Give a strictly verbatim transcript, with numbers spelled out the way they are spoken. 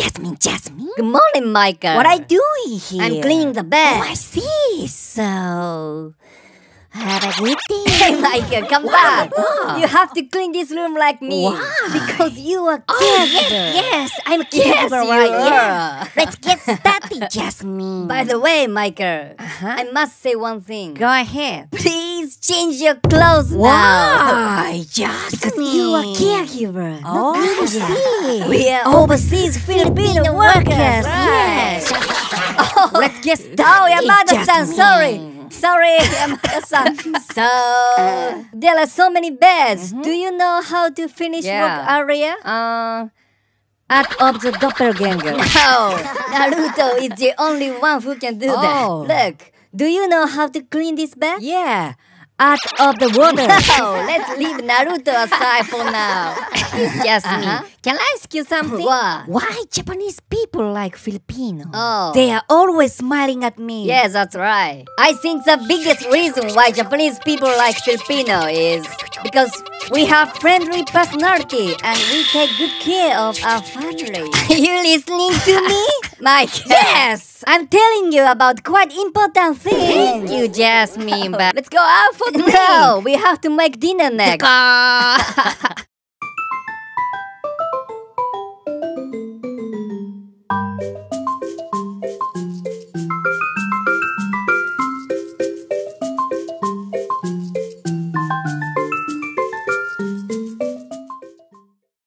Jasmine, Jasmine. Good morning, Michael. What are you doing here? I'm cleaning the bed. Oh, I see. So, have a good day. Hey, Michael, come Wow, back. wow. You have to clean this room like me. Why? Because you are Oh, caregiver. yes, yes. I'm a Yes, caregiver, you right? are. Yeah. Let's get started, Jasmine. By the way, Michael, Uh-huh. I must say one thing. Go ahead. Please change your clothes now. Why, Jasmine? Because you are caregiver. Oh, I see. We are overseas Filipino Filipino workers. workers, Right. yes. Oh, Let's get Oh, started, Yamada-san, Jasmine. sorry. Sorry, Yamada-san. So, there are so many beds. Do you know how to finish Yeah. work area? Uh, Art of the Doppelganger. No, Naruto is the only one who can do Oh. that. Look, do you know how to clean this bed? Yeah. Art of the Water. No, let's leave Naruto aside for now. Jasmine, Uh-huh. Can I ask you something? What? Why Japanese people like Filipino? Oh. They are always smiling at me. Yes, that's right. I think the biggest reason why Japanese people like Filipino is because we have friendly personality and we take good care of our family. You listening to me, Mike? Yes. I'm telling you about quite important Thank things. you, Jasmine. But let's go out for the No, we have to make dinner next. drink.